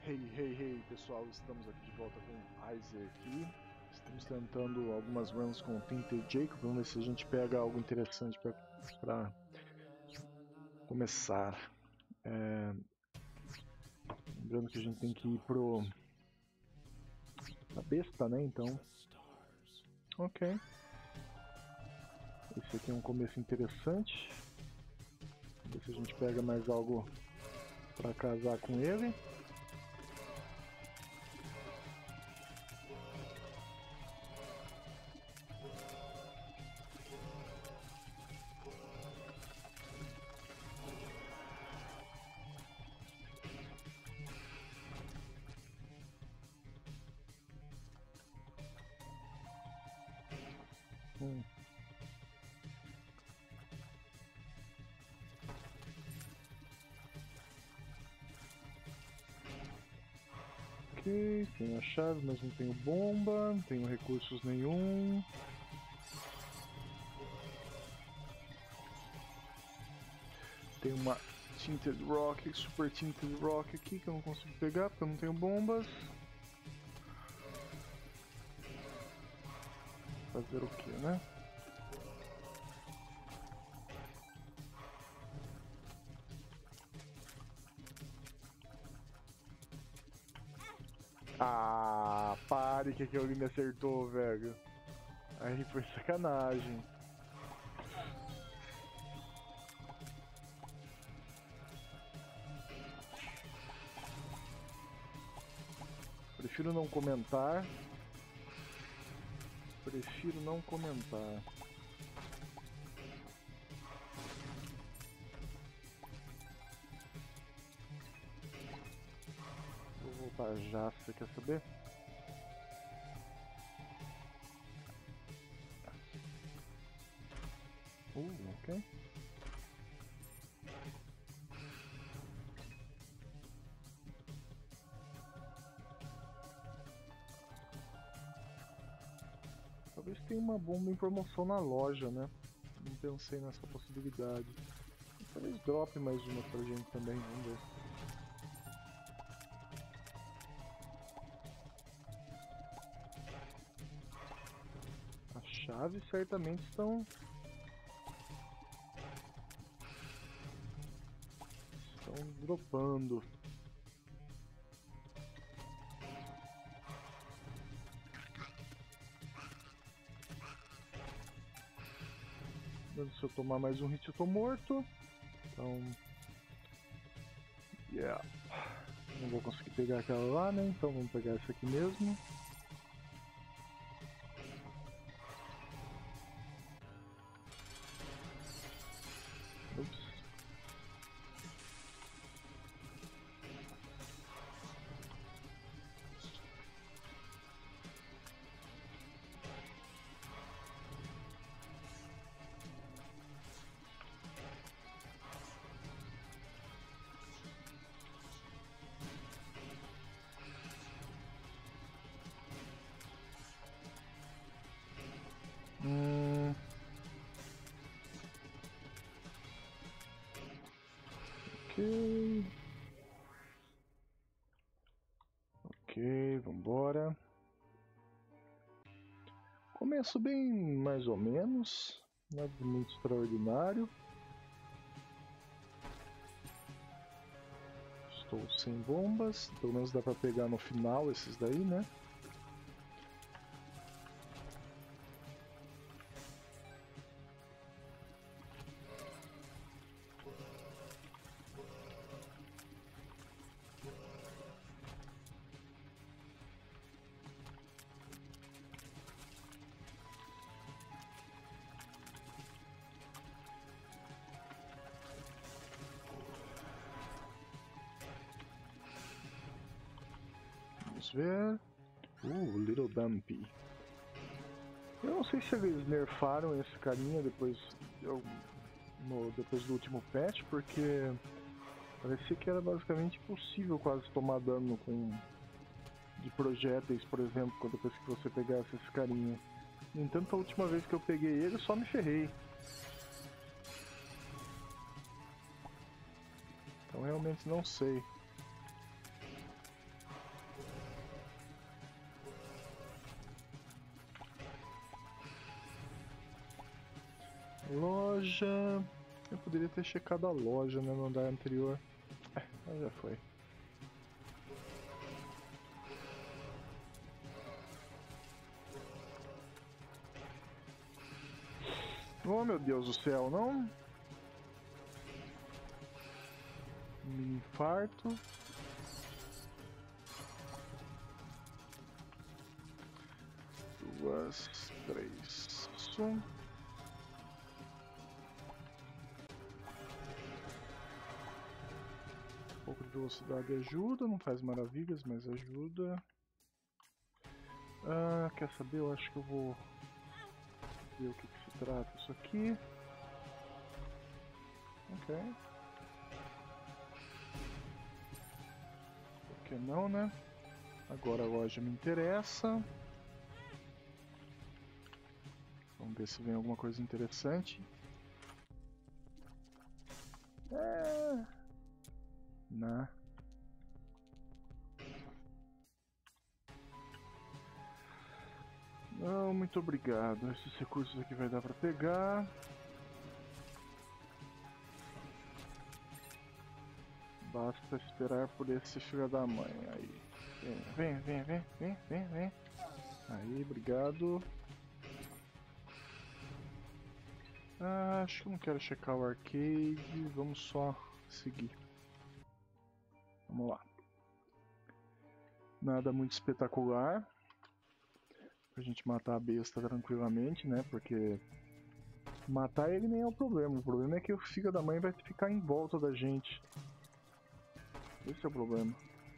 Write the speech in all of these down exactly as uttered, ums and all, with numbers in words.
Hey, hey, hey, pessoal, estamos aqui de volta com Isaac aqui. Estamos tentando algumas runs com o Tainted. Vamos ver se a gente pega algo interessante para começar. É... Lembrando que a gente tem que ir pro a besta, né? Então, ok. Esse aqui é um começo interessante. Vamos ver se a gente pega mais algo para casar com ele. Hum. Ok, tenho a chave, mas não tenho bomba, não tenho recursos nenhum. Tem uma Tainted Rock, Super Tainted Rock aqui que eu não consigo pegar porque eu não tenho bombas. Fazer o que, né? Ah, pare que aquele me acertou, velho. Aí foi sacanagem. Prefiro não comentar. Prefiro não comentar. Vou voltar já, você quer saber? Uh, ok. Talvez tenha uma bomba em promoção na loja, né? Não pensei nessa possibilidade. Talvez drop mais uma pra gente também, vamos ver. As chaves certamente estão... estão dropando. Se eu tomar mais um hit eu tô morto. Então... yeah. Não vou conseguir pegar aquela lá, né? Então vamos pegar essa aqui mesmo. Ups. Hum... Ok. Ok, vambora. Começo bem mais ou menos. Nada de muito extraordinário. Estou sem bombas. Pelo menos dá pra pegar no final esses daí, né? Vamos ver. Uh, Little Dumpy. Eu não sei se eles nerfaram esse carinha depois, eu, no, depois do último patch, porque parecia que era basicamente impossível quase tomar dano com de projéteis, por exemplo, quando depois que você pegasse esse carinha. No entanto, a última vez que eu peguei ele, só me ferrei. Então realmente não sei. Loja... Eu poderia ter checado a loja, né, no andar anterior. É, já foi. Oh, meu Deus do céu, não? Um infarto. Duas, três. Um pouco de velocidade ajuda, não faz maravilhas, mas ajuda. Ah, quer saber? Eu acho que eu vou ver o que, que se trata isso aqui. Ok. Por que não, né? Agora a loja me interessa. Vamos ver se vem alguma coisa interessante. É... Não. Não, muito obrigado. Esses recursos aqui vai dar pra pegar. Basta esperar por esse filho da mãe. Aí. Vem, vem, vem, vem, vem, vem. Aí, obrigado. Ah, acho que eu não quero checar o arcade. Vamos só seguir. Vamos lá. Nada muito espetacular. Pra gente matar a besta tranquilamente, né? Porque matar ele nem é o problema. O problema é que o filho da mãe vai ficar em volta da gente. Esse é o problema.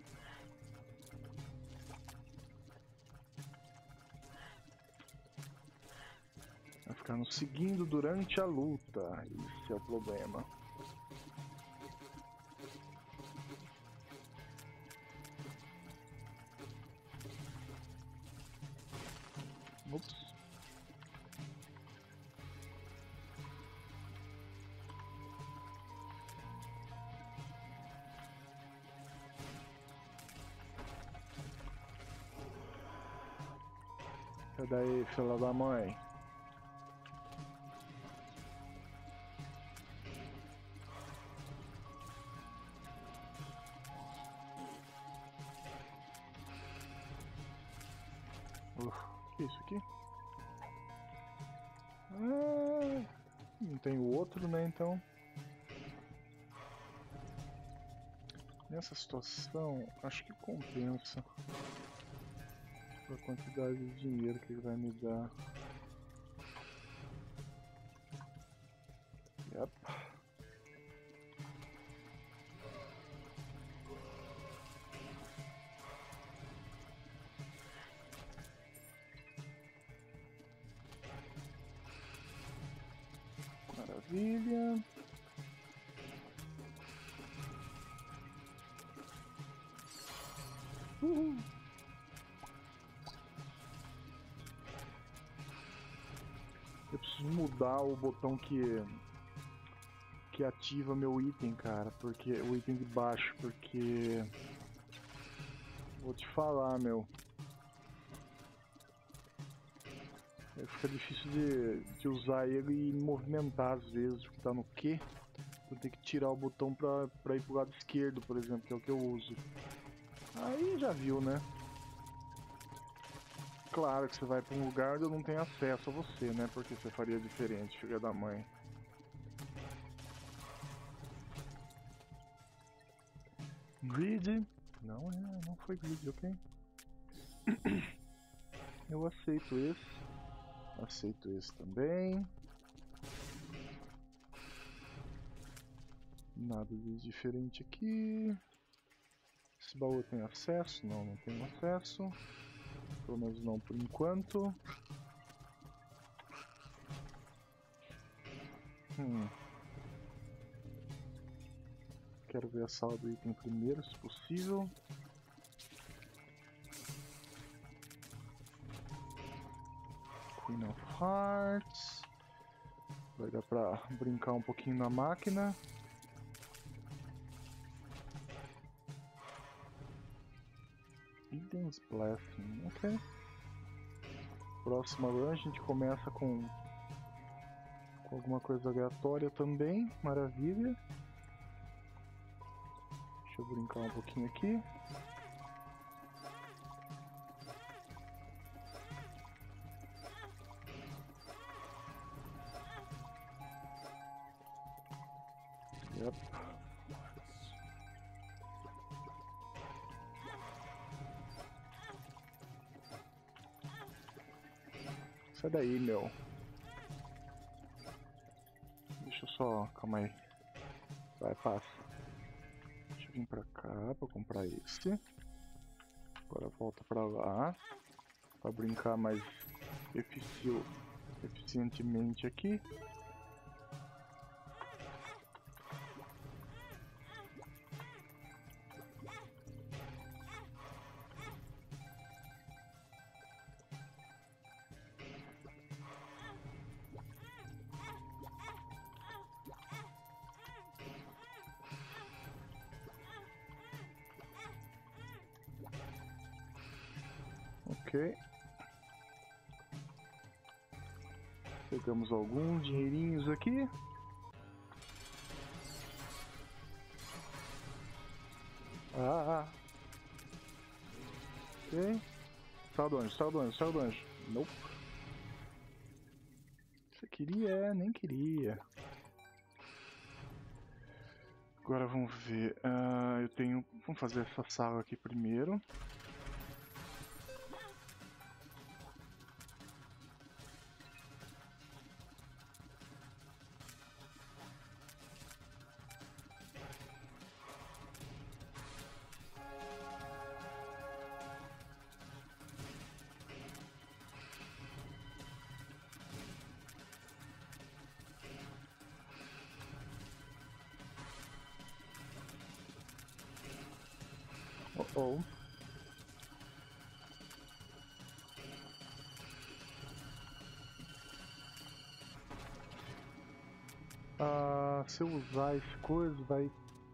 Vai ficar nos seguindo durante a luta. Esse é o problema. Ups. Sai daí, filha da mãe. Uf, que é isso aqui? Ah, não tem o outro, né, então. Nessa situação, acho que compensa a quantidade de dinheiro que ele vai me dar. Yep. Maravilha. Uhul. Eu preciso mudar o botão que que ativa meu item, cara, porque o item de baixo, porque vou te falar, meu, fica difícil de, de usar ele e movimentar às vezes, porque tá no Q. Eu tenho que tirar o botão pra, pra ir pro lado esquerdo, por exemplo, que é o que eu uso. Aí já viu, né? Claro que você vai pra um lugar onde eu não tenho acesso a você, né? Porque você faria diferente, filha da mãe. Greedy? Não, não foi greedy, ok? Eu aceito esse. Aceito esse também. Nada de diferente aqui. Esse baú tem acesso? Não, não tem acesso. Pelo menos não por enquanto. Hum. Quero ver a sala do item primeiro, se possível. Queen of Hearts. Vai dar pra brincar um pouquinho na máquina. Eden's Blessing, ok. Próxima run a gente começa com Alguma coisa aleatória também, maravilha. Deixa eu brincar um pouquinho aqui. Yep. Sai daí, meu. Deixa eu só... Calma aí. Vai, passa. Deixa eu vir pra cá pra comprar esse. Agora volta pra lá. Pra brincar mais efici... eficientemente aqui. Ok. Pegamos alguns dinheirinhos aqui. Ah, ah. Ok. Saiu do anjo, saiu do anjo, saiu do anjo. Nope. Você queria? É, nem queria. Agora vamos ver. Uh, eu tenho... Vamos fazer essa sala aqui primeiro. Oh, oh. Ah, se eu usar esse coisa, vai...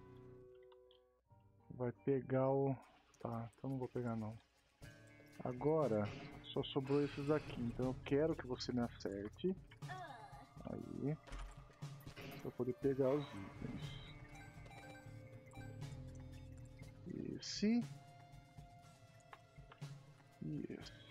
Vai pegar o... Tá, então não vou pegar não. Agora, só sobrou esses aqui, então eu quero que você me acerte. Aí. Pra poder pegar os itens. Esse. E esse.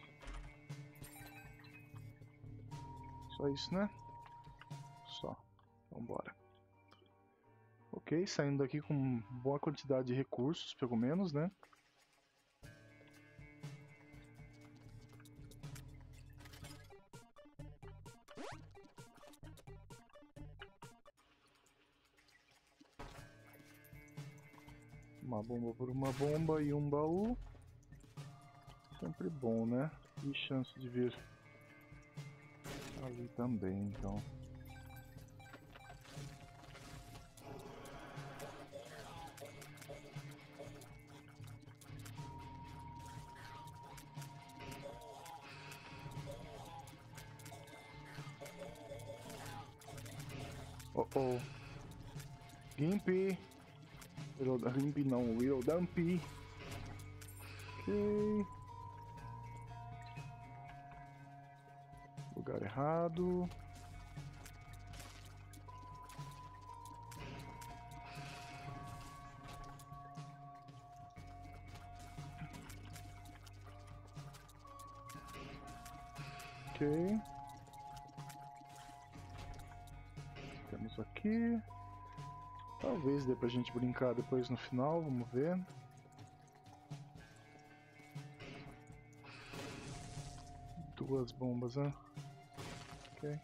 Só isso, né? Só. Vambora. Ok, saindo daqui com boa quantidade de recursos, pelo menos, né? Uma bomba por uma bomba e um baú. Sempre bom, né? E chance de vir ali também, então. Oh oh. Gimpy. Little Gimpy não, Little Dumpy. Ok. Lugar errado. Ok. Temos aqui. Talvez dê pra gente brincar depois no final, vamos ver. Duas bombas, né? Ok.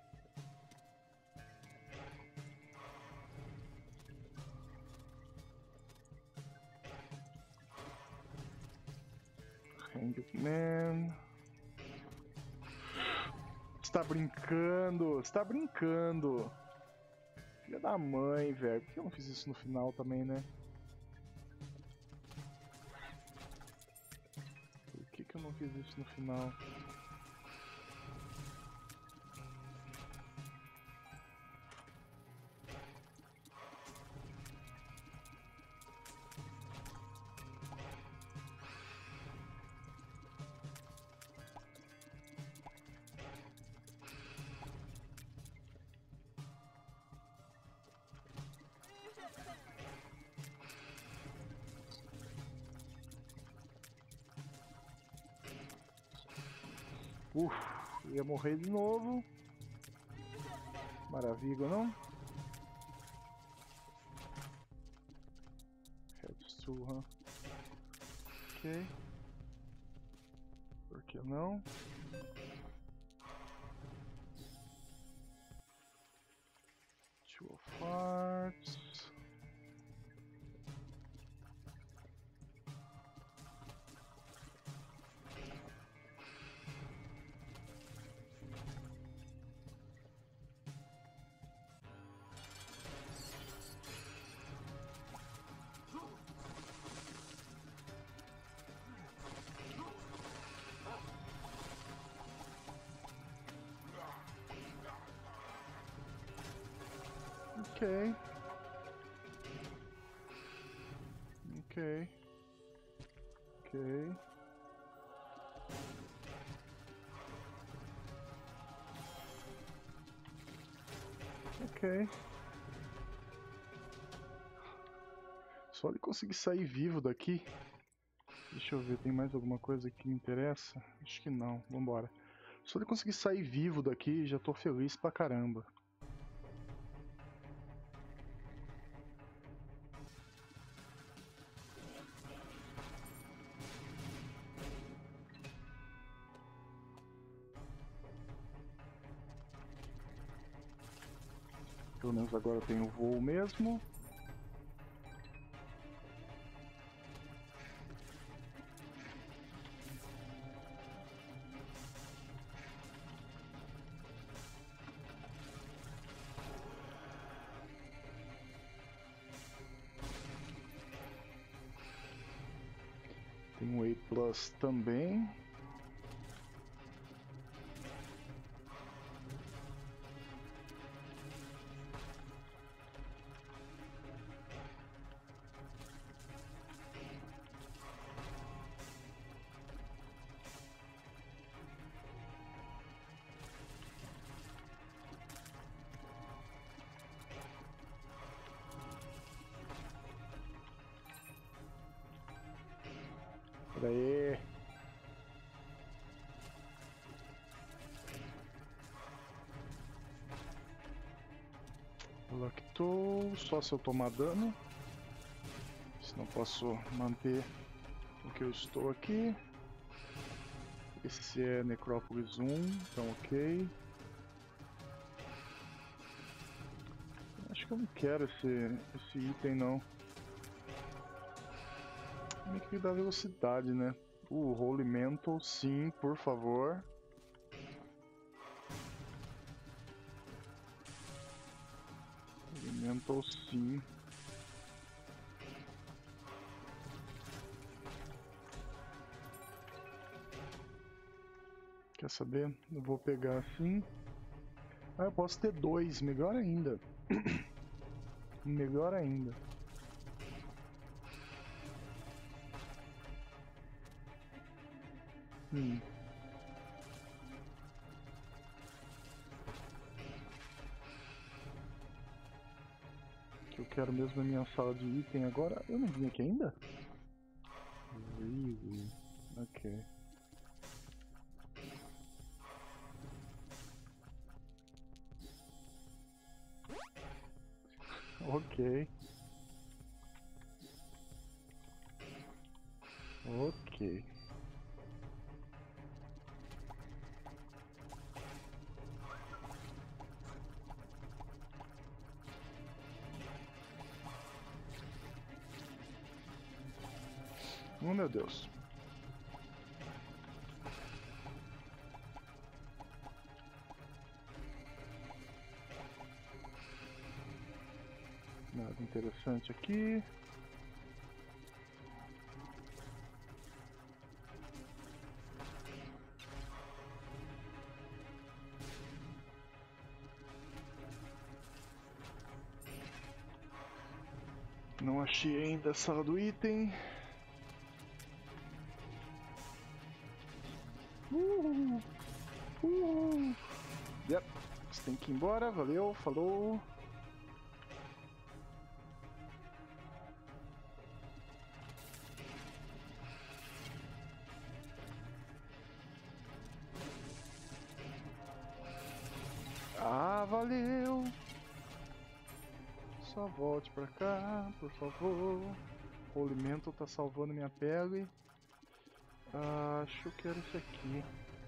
Hangman. Você tá brincando? Você tá brincando? Filha da mãe, velho. Por que eu não fiz isso no final também, né? Por que que eu não fiz isso no final? Uf, ia morrer de novo. Maravilha, não? Surra. Ok. Por que não? Two of Hearts. Ok. Ok. Ok. Ok. Só ele conseguir sair vivo daqui. Deixa eu ver, tem mais alguma coisa que me interessa? Acho que não, vambora. Só ele conseguir sair vivo daqui, já tô feliz pra caramba. Pelo menos agora eu tenho voo mesmo. Tem um A plus também. Pera aí. Lactou, só se eu tomar dano. Senão posso manter o que eu estou aqui. Esse é Necrópolis um, então ok. Acho que eu não quero esse, esse item não. Meio que dá velocidade, né? Uh, Holy Mantle, sim, por favor. Holy Mantle, sim. Quer saber? Eu vou pegar assim. Ah, eu posso ter dois, melhor ainda. Melhor ainda. Hum. Que eu quero mesmo a minha sala de item agora. Eu não vim aqui ainda? Really? Ok. Ok. Ok. Oh meu Deus. Nada interessante aqui. Não achei ainda a sala do item. Uh, uh. Yep. Você tem que ir embora. Valeu, falou. Só volte pra cá, por favor. O alimento tá salvando minha pele. Ah, acho que era esse aqui.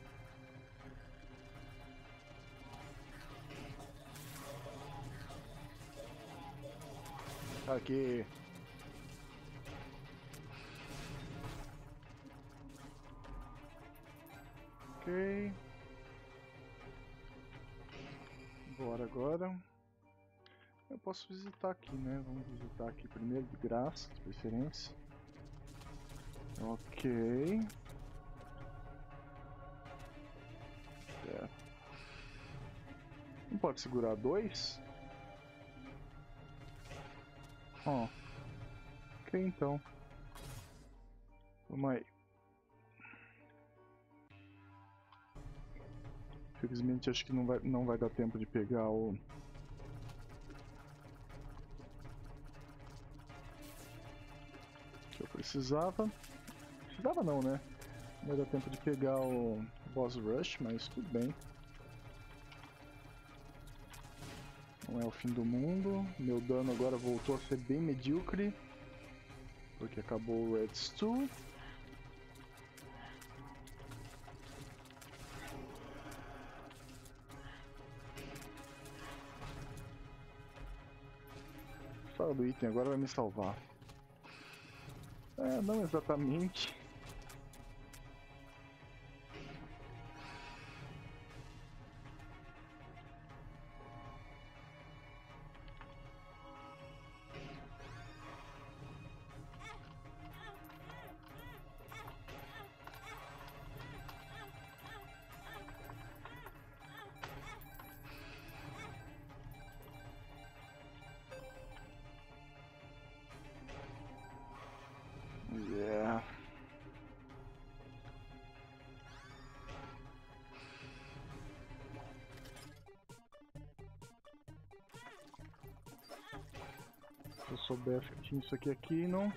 Aqui. Ok. Bora agora. Eu posso visitar aqui, né? Vamos visitar aqui primeiro, de graça, de preferência. Ok. É. Não pode segurar dois? Ó. Oh. Ok, então. Vamos aí. Infelizmente acho que não vai, não vai dar tempo de pegar o... que eu precisava. Precisava não, né? Não vai dar tempo de pegar o Boss Rush, mas tudo bem. Não é o fim do mundo. Meu dano agora voltou a ser bem medíocre. Porque acabou o Red Stu. Fala do item, agora vai me salvar. É, não exatamente. Yeah. Se eu soubesse que tinha isso aqui aqui, não.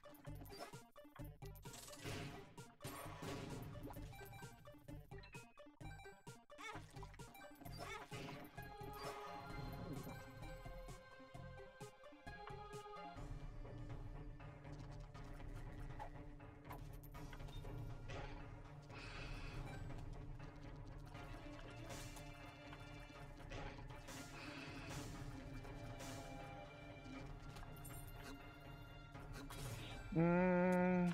Hum...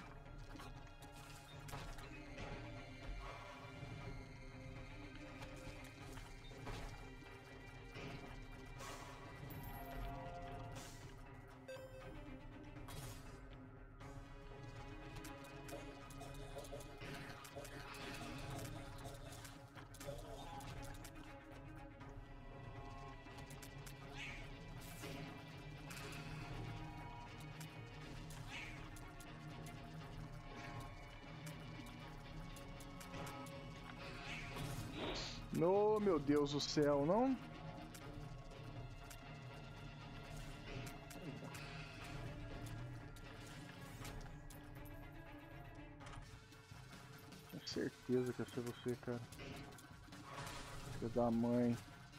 Oh, meu Deus do céu, não? Tenho certeza que ia ser você, cara. Filho da mãe.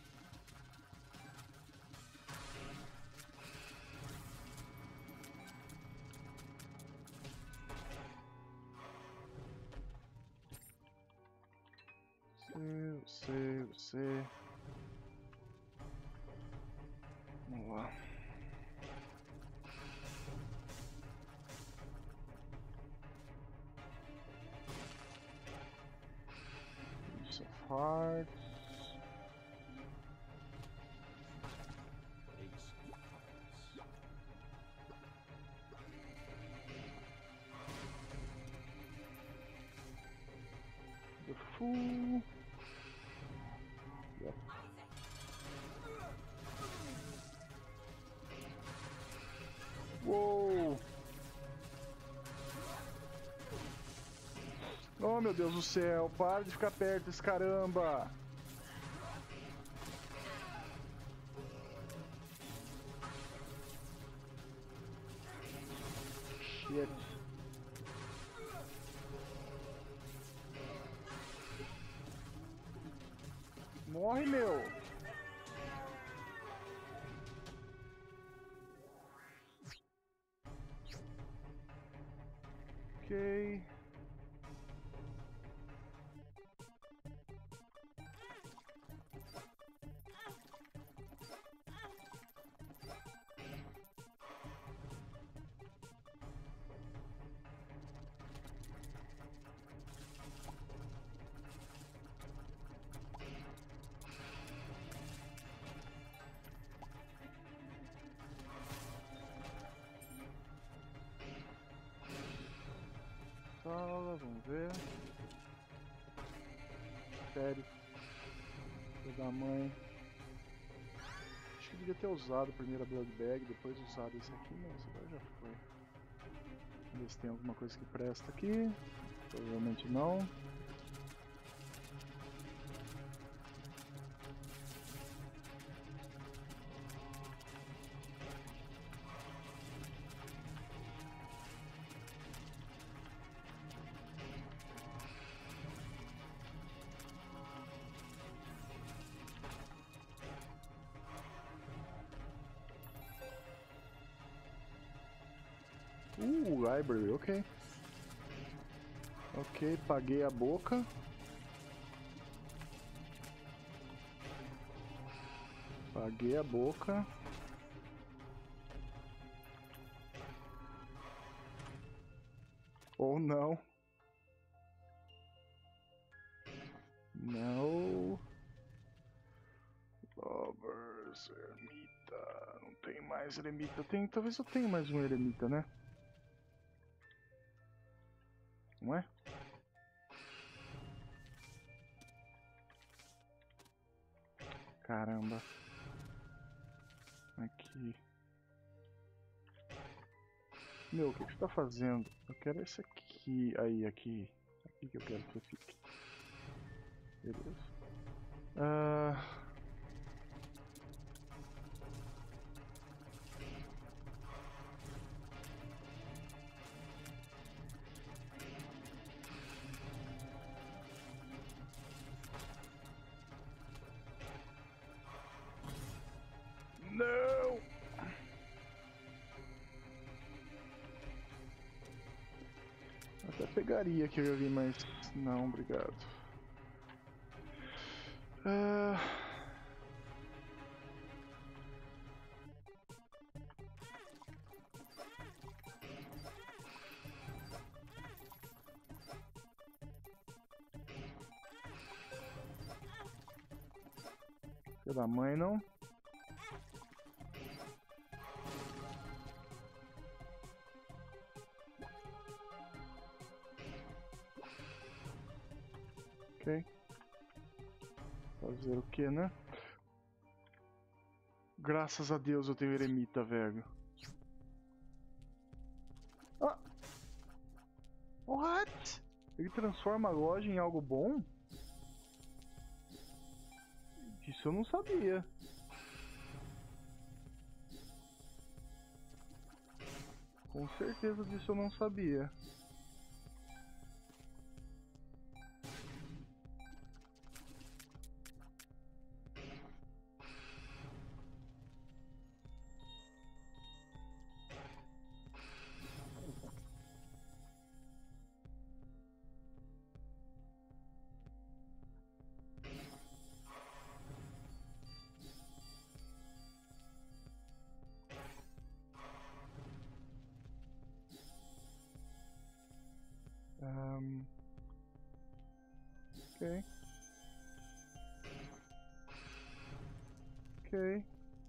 Você, você, você. Vamos lá. Ace of Hearts. The Fool. Yep. Uou! Oh, meu Deus do céu, para de ficar perto desse caramba! Shit. Morre, meu! Ok. Sala, vamos ver. Sério. Filho da mãe. Acho que devia ter usado primeiro a Blood Bag, depois usado esse aqui, mas agora já foi. Vamos ver se tem alguma coisa que presta aqui. Provavelmente não. Uh, library, ok. Ok, paguei a boca. Paguei a boca. Ou não. Não. Lovers, eremita. Não tem mais eremita. Tem, talvez eu tenha mais um eremita, né? Não é? Caramba. Aqui. Meu, o que, que você tá fazendo? Eu quero esse aqui. Aí, aqui. Aqui que eu quero que você fique. Beleza. Ah... Não! Até pegaria aqui ali, mas não, obrigado. Ah... Filho da mãe, não? Ok. Fazer o que, né? Graças a Deus eu tenho eremita, velho. Ah! What? Ele transforma a loja em algo bom? Isso eu não sabia. Com certeza disso eu não sabia. Um... Ok. Ok.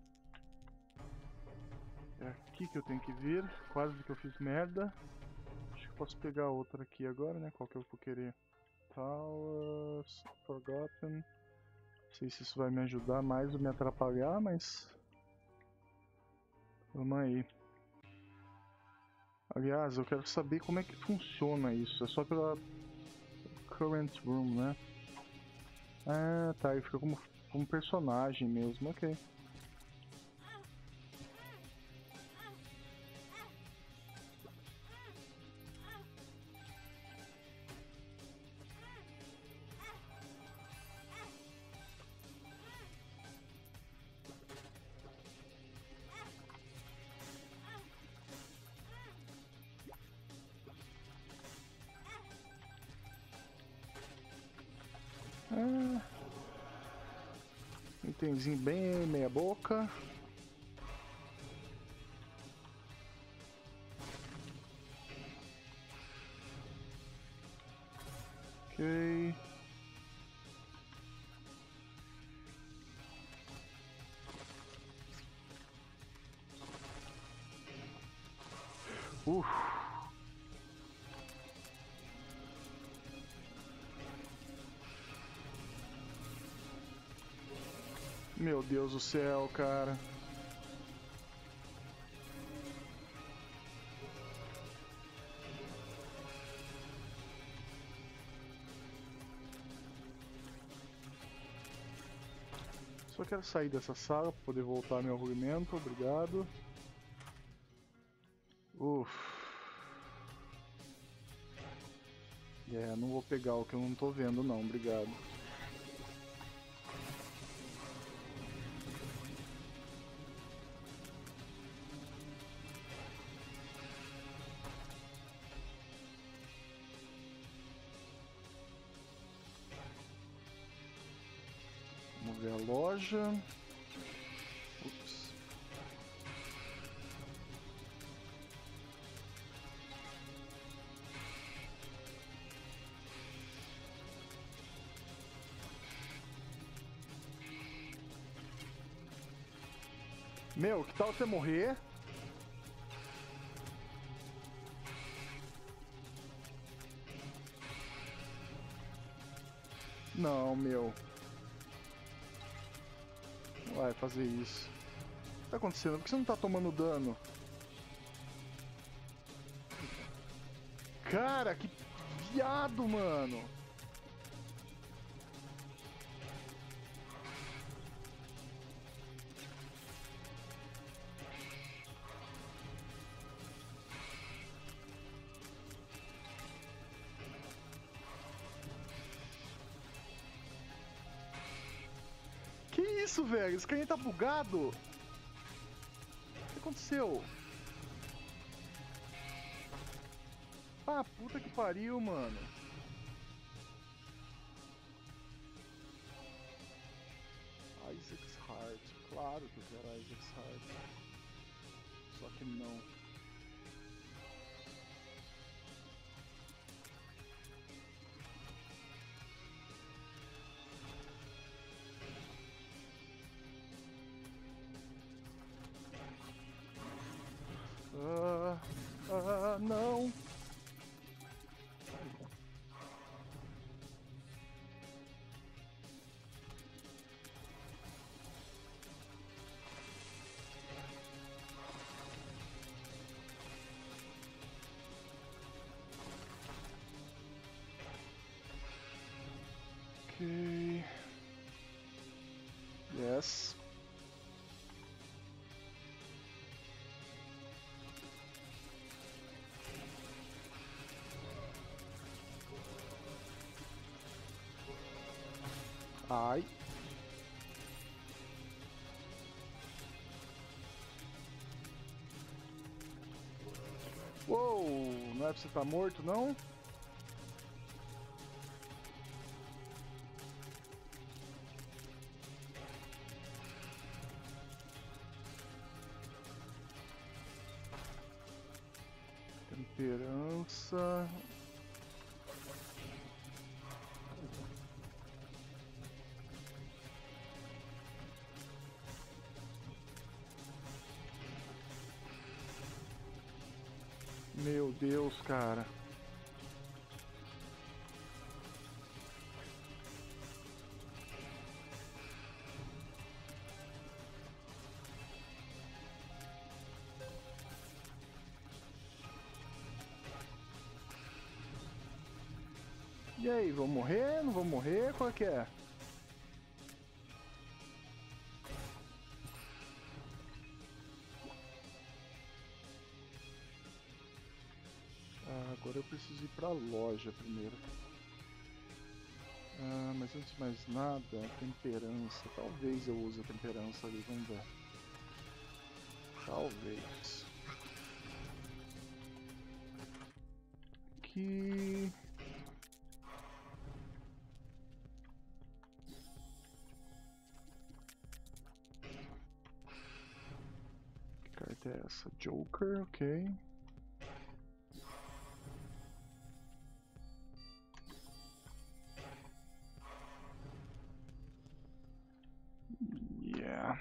É aqui que eu tenho que vir. Quase que eu fiz merda. Acho que posso pegar outra aqui agora, né? Qual que eu vou querer? Talos, Forgotten. Não sei se isso vai me ajudar mais ou me atrapalhar, mas... Vamos aí. Aliás, eu quero saber como é que funciona isso. É só pela Current Room, né? Ah, tá. Ele fica como, como personagem mesmo. Ok. Ah, itemzinho bem meia boca. Ok. Uf. Meu Deus do céu, cara. Só quero sair dessa sala para poder voltar meu argumento. Obrigado. Uff. É, yeah, não vou pegar o que eu não tô vendo não, obrigado. Vamos ver a loja. Ups. Meu, que tal você morrer? Não, meu. Não vai fazer isso. O que tá acontecendo? Por que você não tá tomando dano? Cara, que viado, mano. Que isso, velho? Esse carinha tá bugado. O que aconteceu? Ah, puta que pariu, mano. Isaac's Heart. Claro que eu quero Isaac's Heart. Só que não. Ah, ah, não. Ok. Yes. Ai. Uou, não é pra você estar morto, não? Temperança. Meu Deus, cara. E aí, vou morrer? Não vou morrer? Qual é que é? Ah, agora eu preciso ir pra loja primeiro. Ah, mas antes de mais nada, temperança. Talvez eu use a temperança ali, vamos ver. Talvez. Aqui. Essa Joker, ok. Yeah.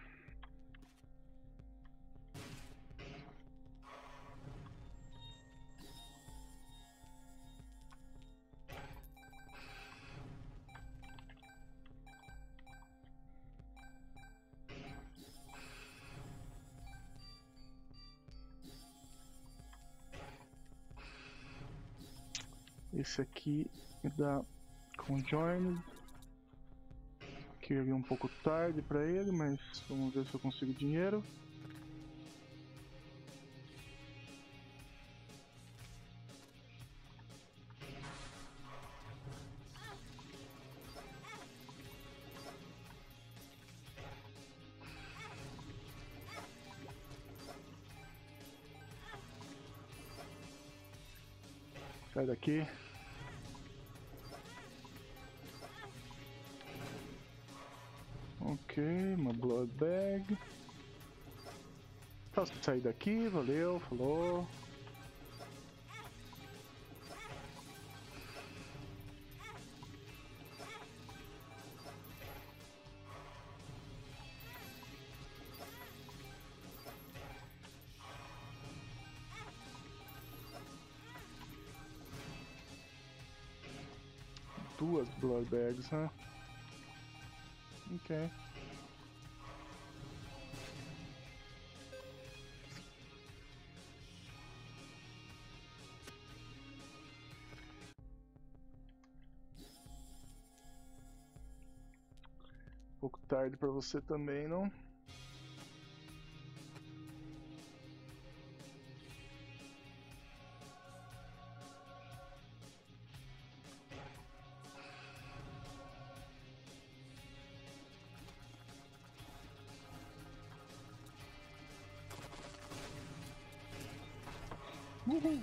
Esse aqui me dá Conjoined. Queria um pouco tarde para ele, mas vamos ver se eu consigo dinheiro. Sai daqui. Ok, uma Blood Bag. Posso sair daqui, valeu, falou. Duas Blood Bags, né? Ok. Um pouco tarde para você também, não? Uhul.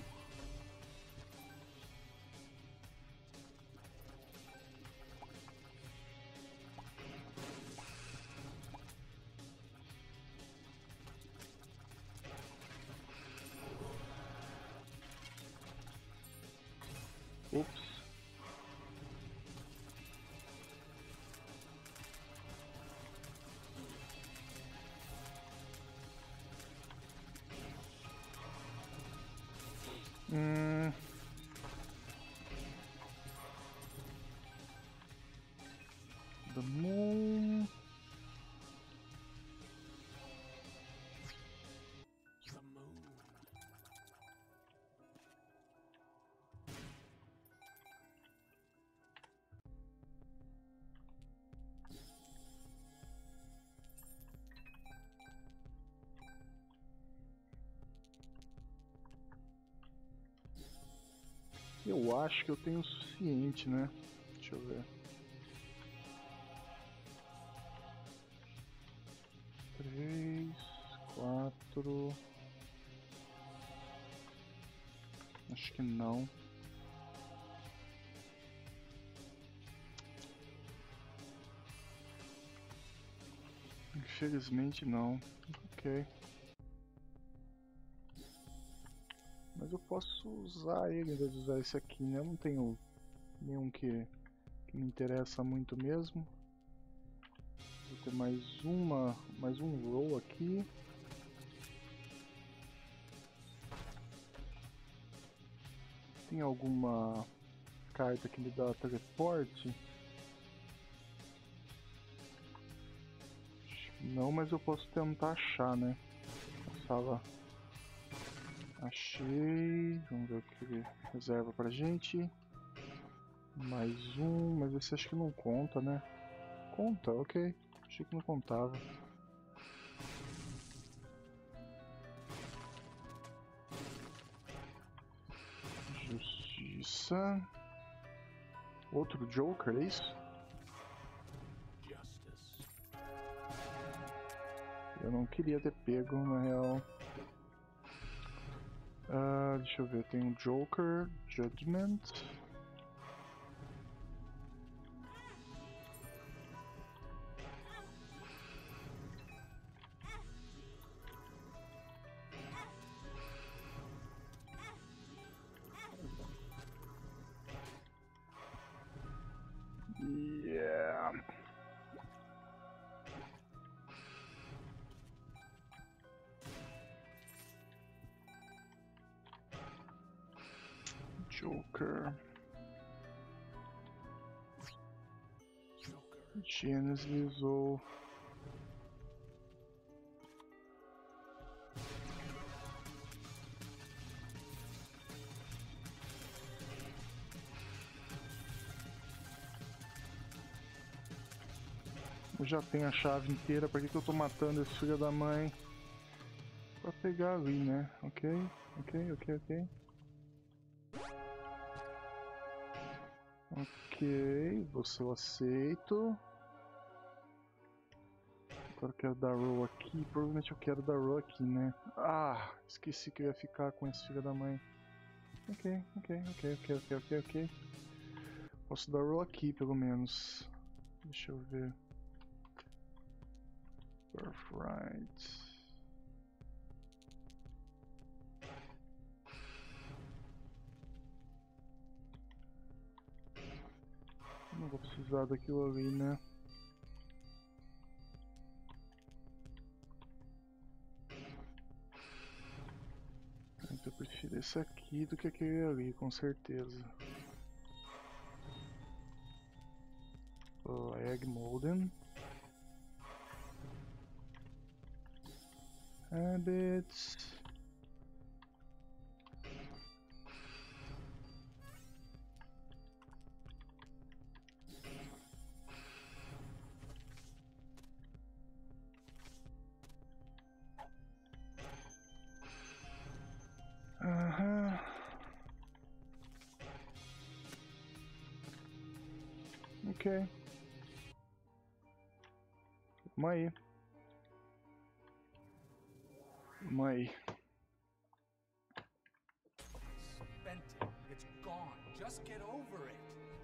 Ups. Hum. The moon. Eu acho que eu tenho o suficiente, né? Deixa eu ver. Três, quatro. Acho que não. Infelizmente não. Ok. Mas eu posso usar ele em vez de usar esse aqui, né? Eu não tenho nenhum que, que me interessa muito mesmo. Vou ter mais uma, mais um roll aqui. Tem alguma carta que me dá teleporte? Não, mas eu posso tentar achar, né? Passava. Achei. Vamos ver o que ele reserva pra gente. Mais um, mas esse acho que não conta, né? Conta, ok. Achei que não contava. Justiça. Outro Joker, é isso? Eu não queria ter pego, na real. Uh, deixa eu ver, tem um Joker, Judgment. Joker. Genesis ou... Eu já tenho a chave inteira, pra que, que eu tô matando esse filho da mãe? Pra pegar ali, né? Ok, ok, ok, ok. Ok, você eu aceito. Agora eu quero dar roll aqui, provavelmente eu quero dar roll aqui, né? Ah, esqueci que eu ia ficar com esse filho da mãe. Ok, ok, ok, ok, ok, ok, ok. Posso dar roll aqui, pelo menos. Deixa eu ver. Birthright. Não vou precisar daquilo ali, né? Eu prefiro esse aqui do que aquele ali, com certeza. Oh, Egg Molden. Habits. Aham. Ok. Vamos aí. Vamos aí. Spent it. It's gone. Just get over it.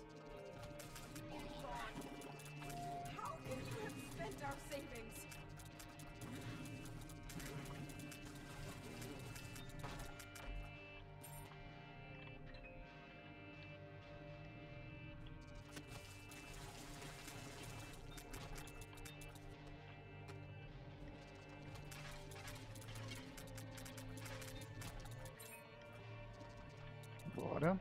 How could you have spent our savings? Bora.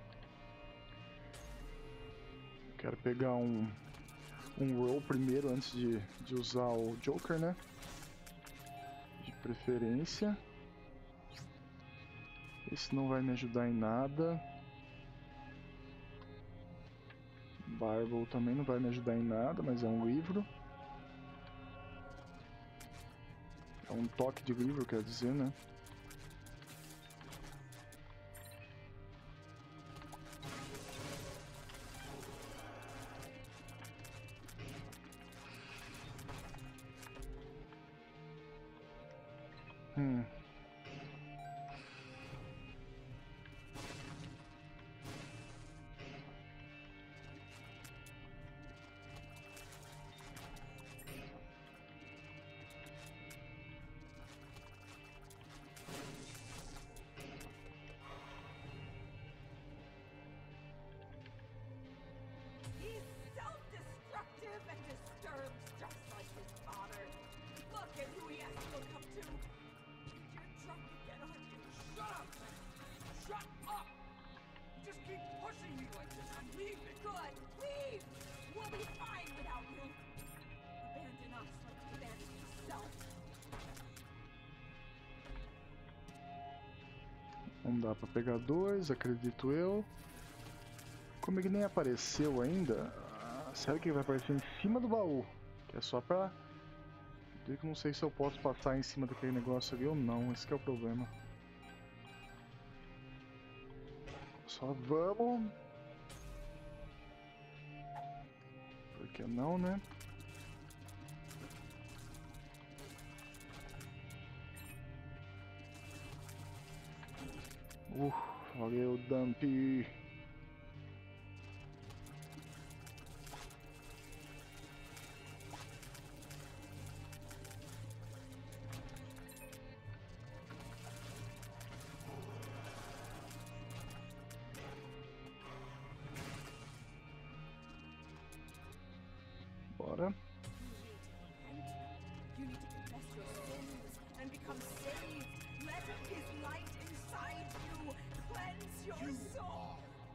Quero pegar um, um roll primeiro antes de, de usar o Joker, né? De preferência. Esse não vai me ajudar em nada. Bible também não vai me ajudar em nada, mas é um livro. É um toque de livro, quer dizer, né? Hum. He's self-destructive and disturbed just like his father. Look at who he has to look up to. You're drunk again, aren't you? Shut up! Shut up! You just keep pushing me like this. I'm leaving. Good. Leave. We'll be fine without you. Abandon us like he abandoned himself. Não dá pra pegar dois, acredito eu. Como ele nem apareceu ainda, ah, será que ele vai aparecer em cima do baú? Que é só pra... Eu não sei se eu posso passar em cima daquele negócio ali ou não, esse que é o problema. Só vamos... Por que não, né? Uh, valeu, Dump. Bora. You need to confess your sins and become saved. Let his light inside you cleanse your soul.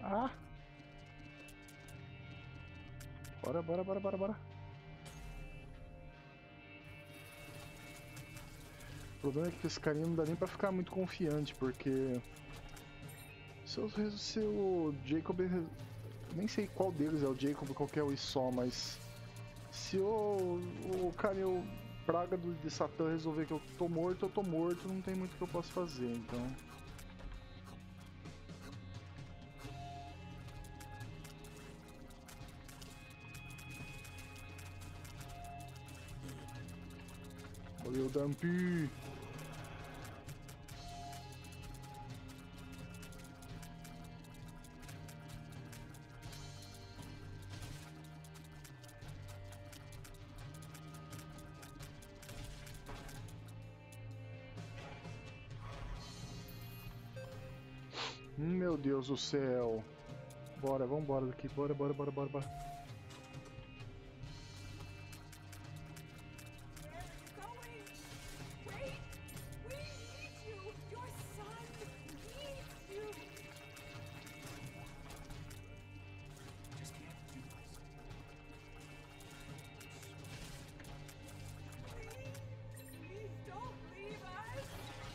Ah! Bora, bora, bora, bora, bora. O problema é que esse carinha não dá nem pra ficar muito confiante, porque... Se o, se o Jacob... Nem sei qual deles é o Jacob, qual que é o Isó, mas... Se o, o carinha, o praga do, de Satã resolver que eu tô morto, eu tô morto, não tem muito que eu possa fazer, então... Valeu, Dampi! Meu Deus do céu! Bora, vambora daqui, bora, bora, bora, bora, bora. Where are you going? Wait! We need you! Your son needs you! Just can't do this. Please! Please don't leave us!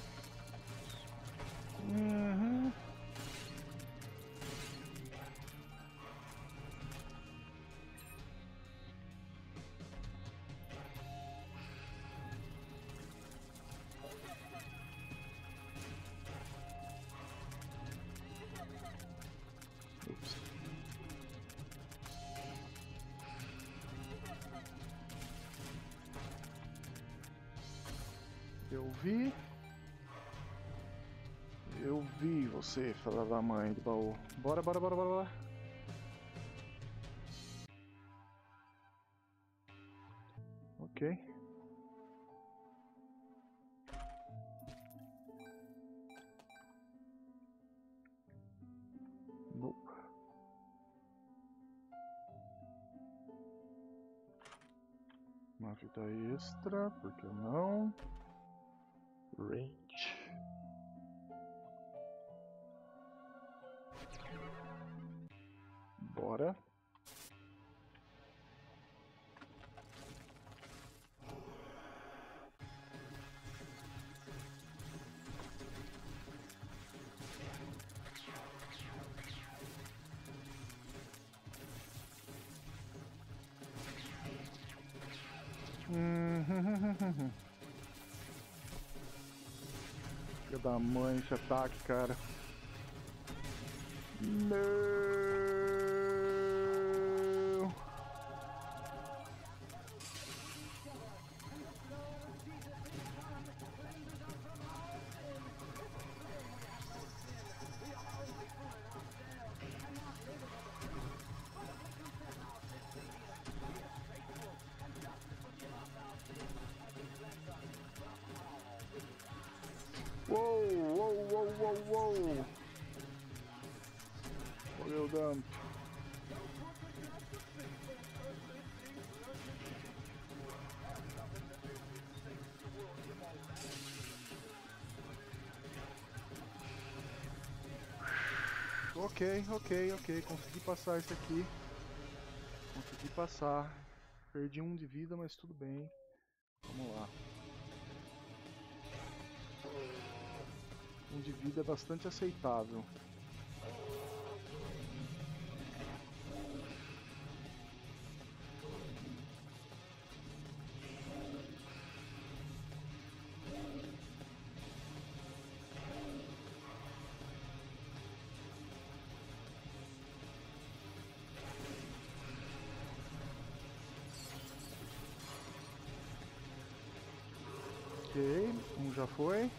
Uhum. Ups. Eu vi. Eu vi você, filha da mãe do baú. Bora, bora, bora, bora, bora. Ok. Nope. Uma vida extra, por que não? Range. Bora. Uhum. Filha da mãe, esse ataque, cara. Não. Uou, uou, uou, uou, uou. Valeu, Dump. Ok, ok, ok. Consegui passar isso aqui. Consegui passar. Perdi um de vida, mas tudo bem. Vamos lá. Um de vida é bastante aceitável. Ok, um já foi.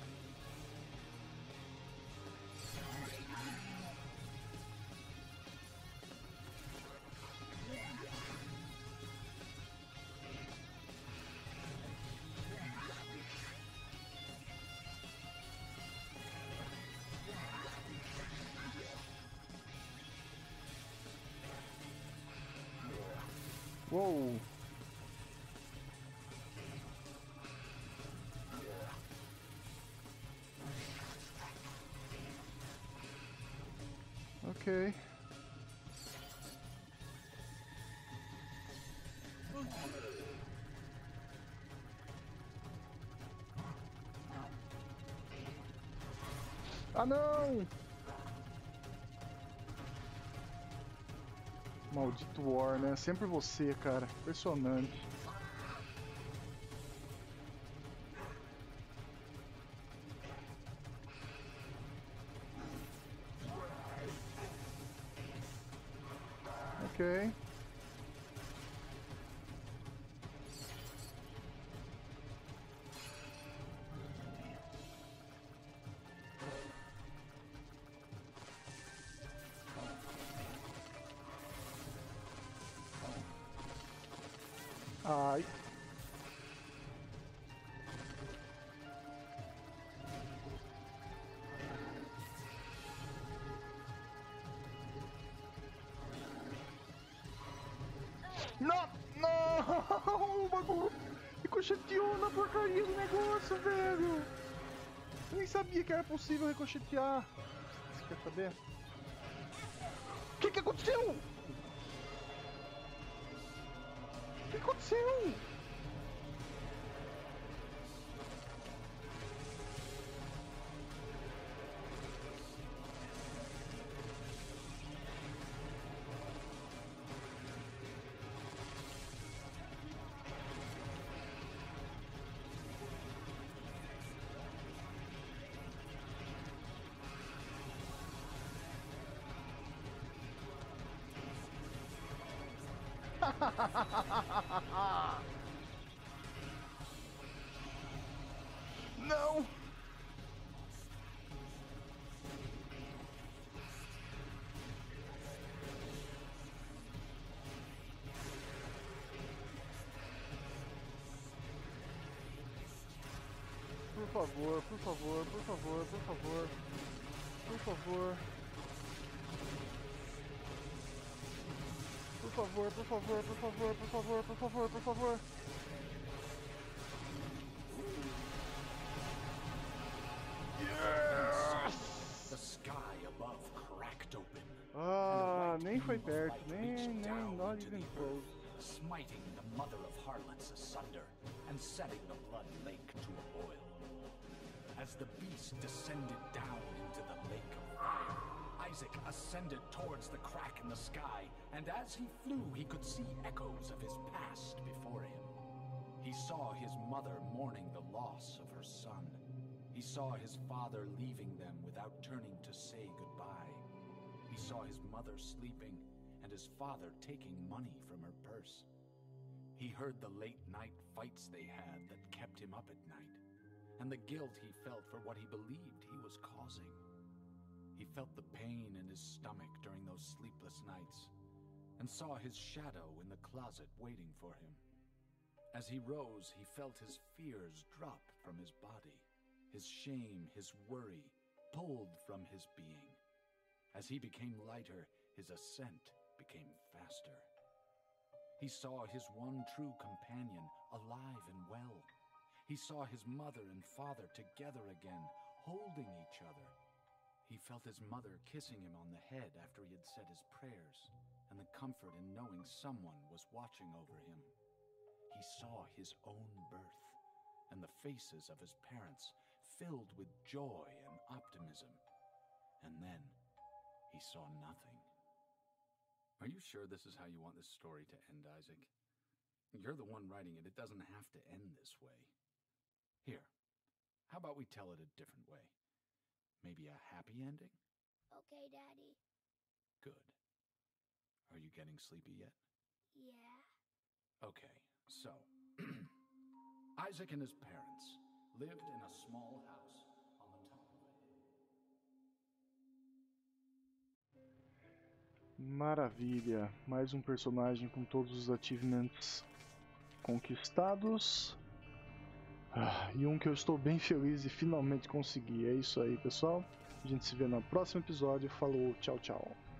Uou! Ok, Ok. Ah, não! Maldito War, né? Sempre você, cara. Impressionante. Ok. Ai. Não! Não! O bagulho ricocheteou na porcaria do negócio, velho! Eu nem sabia que era possível ricochetear. Você quer saber? O que que aconteceu? O que aconteceu? Não! Por favor, por favor, por favor, por favor. Por favor. Por favor, por favor, por favor, por favor, por favor, por favor. The sky above cracked open. Ah, nem foi perto, nem, nem, not even close. Smiting the mother of harlots asunder and setting the blood lake to a boil. As the beast descended down into the lake of fire, Isaac ascended towards the crack in the sky, and as he flew, he could see echoes of his past before him. He saw his mother mourning the loss of her son. He saw his father leaving them without turning to say goodbye. He saw his mother sleeping and his father taking money from her purse. He heard the late night fights they had that kept him up at night, and the guilt he felt for what he believed he was causing. He felt the pain in his stomach during those sleepless nights, and saw his shadow in the closet waiting for him. As he rose, he felt his fears drop from his body, his shame, his worry, pulled from his being. As he became lighter, his ascent became faster. He saw his one true companion alive and well. He saw his mother and father together again, holding each other. He felt his mother kissing him on the head after he had said his prayers, and the comfort in knowing someone was watching over him. He saw his own birth, and the faces of his parents filled with joy and optimism. And then he saw nothing. Are you sure this is how you want this story to end, Isaac? You're the one writing it. It doesn't have to end this way. Here, how about we tell it a different way? Maybe a happy ending? Okay, Daddy. Good. Are you getting sleepy yet? Yeah. Okay, so Isaac and his parents lived in a small house on the top of a hill. Maravilha. Mais um personagem com todos os achievements conquistados. Ah, e um que eu estou bem feliz de finalmente conseguir. É isso aí, pessoal. A gente se vê no próximo episódio. Falou, tchau, tchau.